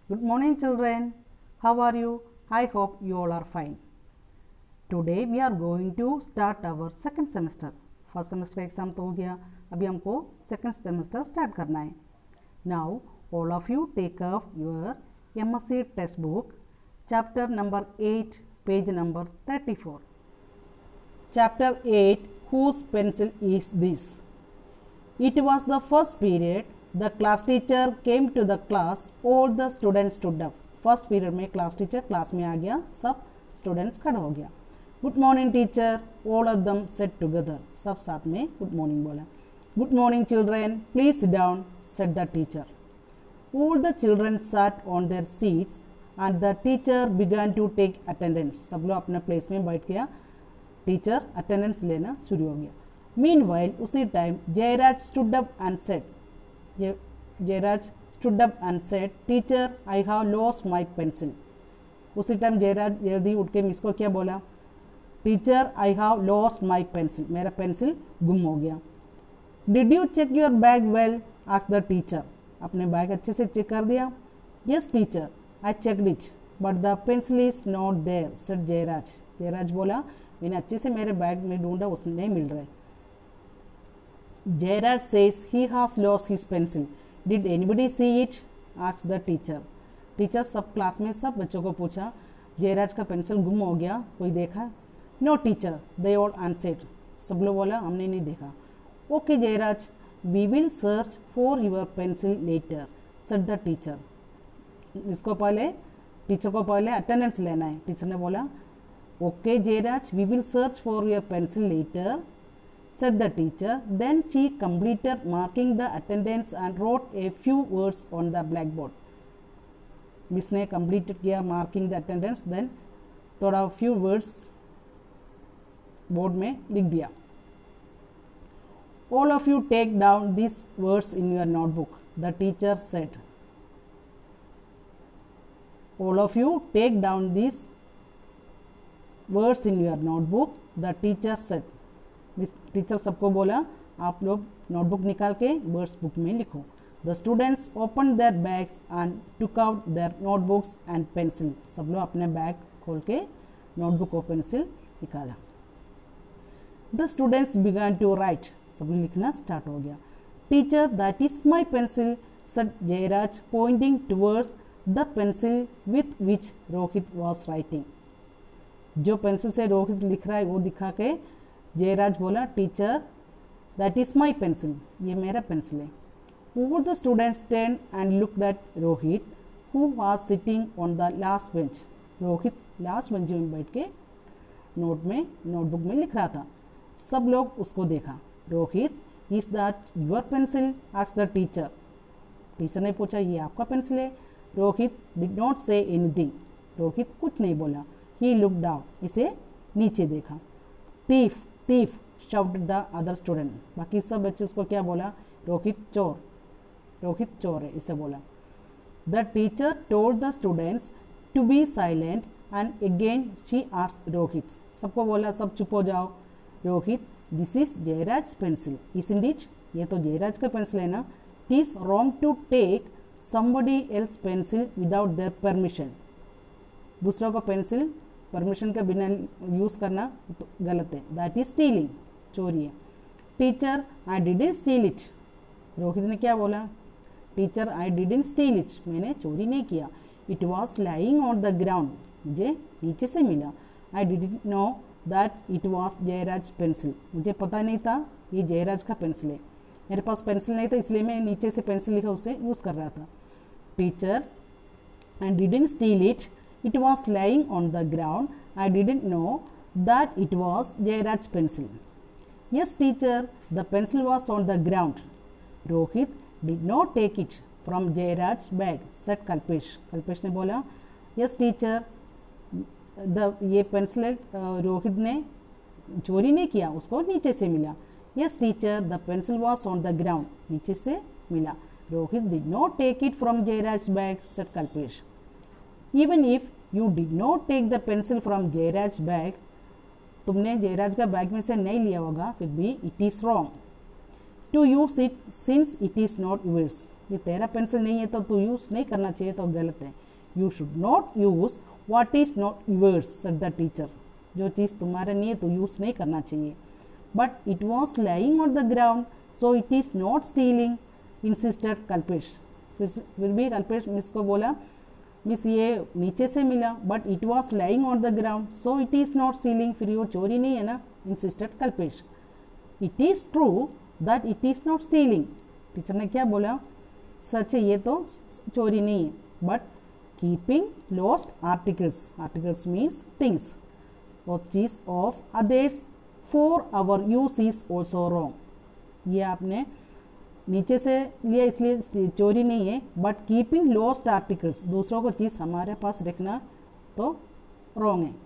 Good morning children. How are you? I hope you all are fine. Today we are going to start our second semester. First semester exam तो हो गया, अभी हमको second semester start करना है. Now all of you take up your MSc textbook, chapter number 8, page number 34. Chapter 8, whose pencil is this? It was the first period. The class teacher came to the class. All the students stood up. First period में class teacher class में आ गया, सब students खड़ा हो गया. Good morning teacher. All of them said together. सब साथ में good morning बोला. Good morning children. Please sit down, said the teacher. All the children sat on their seats and the teacher began to take attendance. सब लोग अपने place में बैठ गया. Teacher attendance लेना शुरू हो गया. Meanwhile, उसी time Jairaj stood up and said, Jairaj stood up and said, "Teacher, I have lost my pencil." उसी टाइम जयराज जल्दी उठ के मिस को क्या बोला? Teacher, I have lost my pencil, मेरा पेंसिल गुम हो गया. Did you check your bag well? Asked the teacher. अपने बैग अच्छे से चेक कर दिया? Yes teacher, I checked it but the pencil is not there, said Jayraj. Jayraj बोला, मैंने अच्छे से मेरे बैग में ढूंढा, उसमें नहीं मिल रहा है. Jairaj says he has lost his pencil. Did anybody see it? asked the teacher. Teacher सब क्लास में सब बच्चों को पूछा, जयराज का पेंसिल गुम हो गया, कोई देखा? No teacher, they all answered. सब लोग बोला, हमने नहीं देखा. Okay Jayraj, we will search for your pencil later, said the teacher. इसको पहले टीचर को पहले अटेंडेंस लेना है. टीचर ने बोला, okay Jayraj, we will search for your pencil later, said the teacher. Then she completed marking the attendance and wrote a few words on the blackboard. Miss ने completed किया marking the attendance, then थोड़ा few words board में लिख दिया. All of you take down these words in your notebook, the teacher said. All of you take down these words in your notebook, the teacher said. Teacher सबको बोला, आप लोग notebook निकाल के words book में लिखो. The students open their bags and took out their notebooks and pencil. सब लोग अपने बैग खोल के नोटबुक और पेंसिल निकाला. The students began to write. सब लोग लिखना स्टार्ट हो गया. Teacher, that is my pencil, said Jayraj pointing towards the pencil with which Rohit was writing. जो पेंसिल से रोहित लिख रहा है वो दिखा के जयराज बोला, teacher, that is my pencil, ये मेरा पेंसिल है. All the students turned and looked at Rohit, who was sitting on the last bench. Rohit last bench में बैठ के नोटबुक में लिख रहा था. सब लोग उसको देखा. Rohit, is that your pencil? Asked the teacher. Teacher ने पूछा, ये आपका पेंसिल है? Rohit did not say anything. Rohit कुछ नहीं बोला. ही लुक्ड डाउन, इसे नीचे देखा. thief thief shouted the other student. बाकी सब बच्चे उसको क्या बोला? रोहित चोर, रोहित चोर है, इसे बोला. The teacher told the students to be silent and again she asked Rohit. सबको बोला, सब चुप हो जाओ. Rohit, this is Jayraj pencil, isn't it? ये तो जयराज का पेंसिल है ना. It is wrong to take somebody else pencil without their permission. दूसरों का पेंसिल परमिशन के बिना यूज करना तो गलत है. दैट इज स्टीलिंग, चोरी है. Teacher, I didn't steal it. Rohit ने क्या बोला? Teacher, I didn't steal it, मैंने चोरी नहीं किया. It was lying on the ground, मुझे नीचे से मिला. I didn't know that it was Jayraj pencil, मुझे पता नहीं था ये जयराज का पेंसिल है. मेरे पास पेंसिल नहीं था, इसलिए मैं नीचे से पेंसिल लिखा उसे यूज कर रहा था. Teacher, I didn't steal it, it was lying on the ground. I didn't know that it was Jairaj's pencil. Yes teacher, the pencil was on the ground. Rohit did not take it from Jairaj's bag, said Kalpesh. Kalpesh ने बोला, yes teacher, ये pencil Rohit ने चोरी नहीं किया, उसको नीचे से मिला. Yes teacher, the pencil was on the ground, नीचे से मिला. Rohit did not take it from Jairaj's bag, said Kalpesh. Even if you did not take the pencil from Jayraj bag, तुमने जयराज का बैग में से नहीं लिया होगा, फिर भी it is wrong to use it since it is not yours, ये तेरा पेंसिल नहीं है तो तू यूज नहीं करना चाहिए, तो गलत है। You should not use what is not yours said the teacher, जो चीज़ तुम्हारे नहीं है तो यूज नहीं करना चाहिए। But it was lying on the ground so it is not stealing insisted Kalpesh, फिर भी कल्पेश मिस को बोला मिस ये नीचे से मिला, but it was lying on the ground so it is not stealing, फिर वो चोरी नहीं है ना, insisted Kalpesh. It is true that it is not stealing, teacher ने क्या बोला, सच है ये तो चोरी नहीं है, but keeping lost articles, articles means things और चीज of others for our use is also wrong, ये आपने नीचे से लिया इसलिए चोरी नहीं है, बट कीपिंग लॉस्ट आर्टिकल्स, दूसरों को चीज हमारे पास रखना तो रॉन्ग है।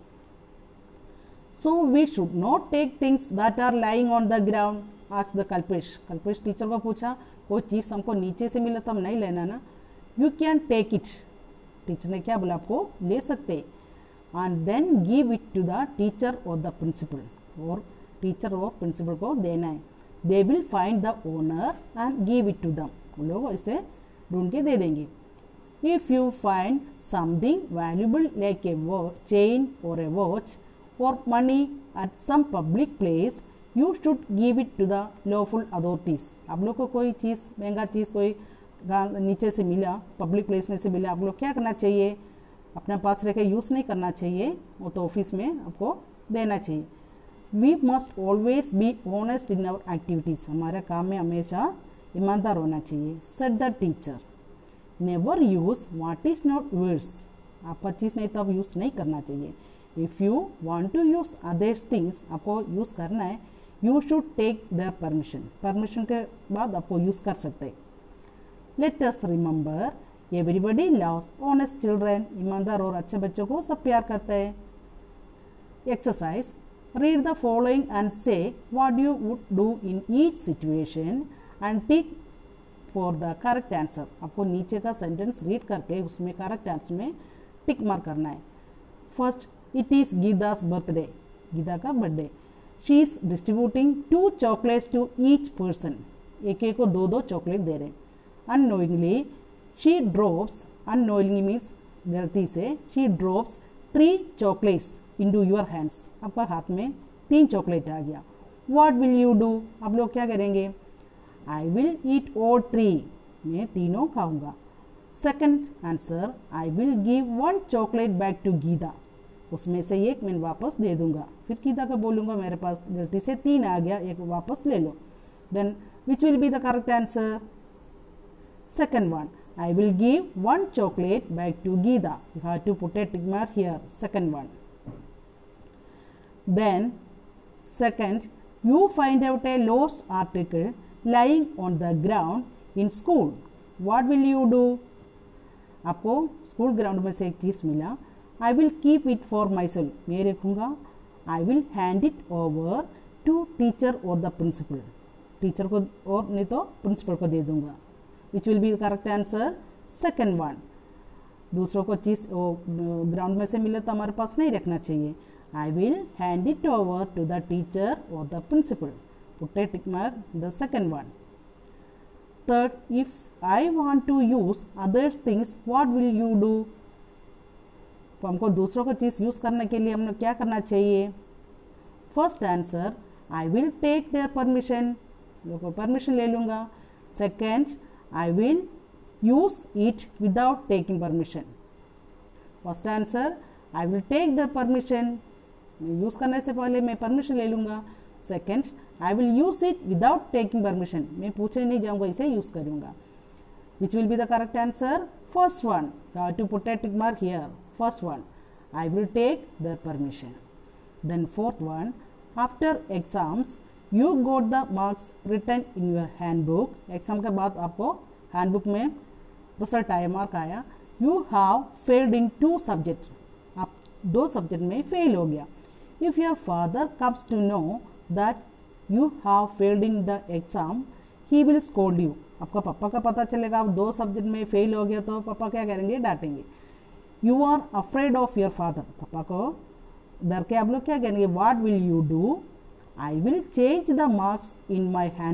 So we should not take things that are lying on the ground, ask the Kalpesh, Kalpesh teacher को पूछा कोई चीज हमको नीचे से मिला तो हम नहीं लेना ना, you can take it, teacher ने क्या बोला आपको ले सकते, and then give it to the teacher or the principal, और टीचर और प्रिंसिपल को देना है। They will find the owner and give it to them, उन लोग इसे ढूंढ के दे देंगे। If you find something valuable like a chain or a watch or money at some public place you should give it to the lawful authorities, आप लोग को कोई चीज़ महंगा चीज़ कोई नीचे से मिला, पब्लिक प्लेस में से मिला, आप लोग क्या करना चाहिए, अपने पास रह के यूज़ नहीं करना चाहिए, वो तो ऑफिस में आपको देना चाहिए। We must always be honest in our activities, हमारे काम में हमेशा ईमानदार होना चाहिए। Said the teacher never use what is not yours, आपका चीज़ नहीं तो आप यूज़ नहीं करना चाहिए। If you want to use others things, आपको यूज़ करना है, you should take their permission, permission के बाद आपको यूज़ कर सकते हैं। Let us remember everybody loves honest children, ईमानदार और अच्छे बच्चों को सब प्यार करते हैं। Exercise, read the following and say what you would do in each situation and tick for the correct answer, आपको नीचे का सेंटेंस रीड करके उसमें करेक्ट आंसर में टिक मार्क करना है। First, it is Geeta's birthday, Geeta का birthday. She is distributing 2 chocolates to each person, एक एक को 2-2 चॉकलेट दे रहे। Unknowingly she drops, unknowingly means गलती से, she drops 3 chocolates into your hands, आपका हाथ में 3 चॉकलेट आ गया। व्हाट विल यू डू, आप लोग क्या करेंगे, आई विल ईट ऑल 3, मैं तीनों खाऊंगा। Second answer, I will give 1 chocolate back to Geeta, उसमें से एक मैं वापस दे दूंगा। फिर गीता को बोलूंगा मेरे पास गलती से 3 आ गया, एक वापस ले लो। Then which will be the correct answer, second one, I will give 1 chocolate back to Geeta, you have to put a tick mark here, second one. Then second, you find out a lost article lying on the ground in school. What will you do? आपको school ground में से एक चीज़ मिला, I will keep it for myself, मैं रखूँगा। I will hand it over to teacher or the principal, teacher को और नहीं तो प्रिंसिपल को दे दूंगा। Which will be the correct answer, second one। दूसरों को चीज़ ग्राउंड में से मिले तो हमारे पास नहीं रखना चाहिए। I will hand it over to the teacher or the principal. Put a tick mark the second one. Third, if I want to use other things, what will you do? तो हमको दूसरों को चीज़ यूज़ करने के लिए हमने क्या करना चाहिए। First answer, I will take their permission, लोगों परमिशन ले लूँगा। Second, I will use it without taking permission. First answer, I will take the permission, use करने से पहले मैं परमिशन ले लूँगा। Second, I will use it without taking permission, मैं पूछे नहीं जाऊँगा, इसे यूज़ करूँगा। Which will be the correct answer, first one, to put a tick mark here, first one, I will take the permission. Then fourth one, after exams you got the marks written in your handbook, एग्जाम के बाद आपको handbook में result आया, mark आया। You have failed in 2 subject, आप 2 subject में fail हो गया। If your father comes to know that you have failed in the exam, he will scold you. आपका पापा का पता चलेगा आप 2 सब्जेक्ट में फेल हो गया तो पापा क्या करेंगे, डांटेंगे। You are afraid of your father, पापा को डर के आप लोग क्या करेंगे, what will you do? I will change the marks in my handbook,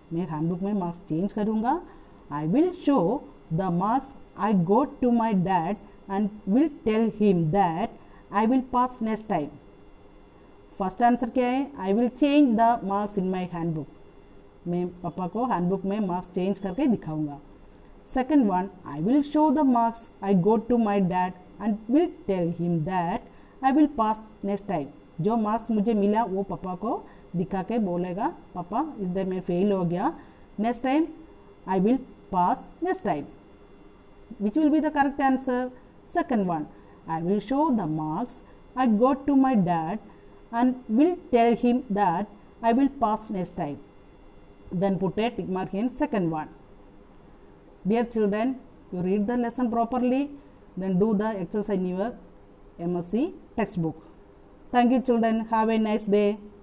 मैं हैंडबुक में मार्क्स चेंज करूँगा. I will show the marks I got to my dad and will tell him that I will pass next time. First answer क्या है? I will change the marks in my handbook. मैं पापा को handbook में marks change करके दिखाऊंगा. Second one, I will show the marks I got to my dad and will tell him that I will pass next time. जो marks मुझे मिला वो पापा को दिखा के बोलेगा, पापा इस डे मैं फेल हो गया, next time I will pass next time. Which will be the correct answer? Second one, I will show the marks I got to my dad and will tell him that I will pass next time. Then put a tick mark in second one. Dear children, you read the lesson properly, then do the exercise in your MSc textbook. Thank you children. Have a nice day.